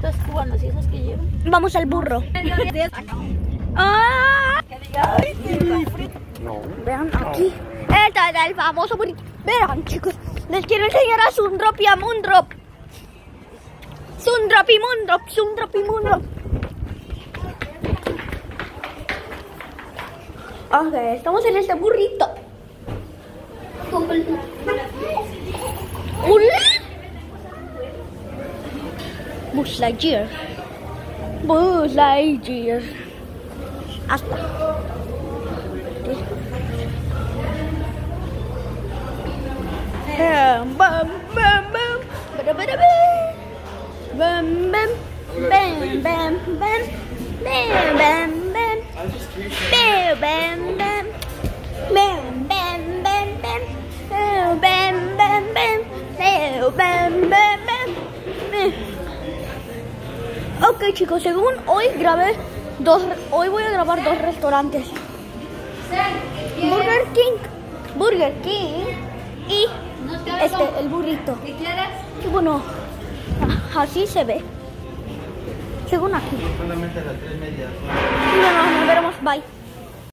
papitas cubanas y esas que llevan. Vamos al burro. ¡Ah! No. Vean aquí. Este es el famoso burrito. Vean, chicos. Les quiero enseñar a Sundrop y a Moondrop. Sundrop y Moondrop. Sundrop y Moondrop. Ok, estamos en este burrito. ¡Hola! Buzz Lightyear. Buzz Lightyear. Hasta. Bam, bam, bam, bam. Bam, bam, bam, bam, bam, bam, bam, bam, bam, bam, bam, bam, bam. Bam, bam, bam, bam. Bam, bam, bam, bam. Bam, bam, bam, bam. Ok, chicos, según hoy hoy voy a grabar 2 restaurantes. Burger King y el burrito. ¿Qué quieres? Y bueno, así se ve. Según aquí. Solamente a las 3:30. Bueno, nos veremos, bye.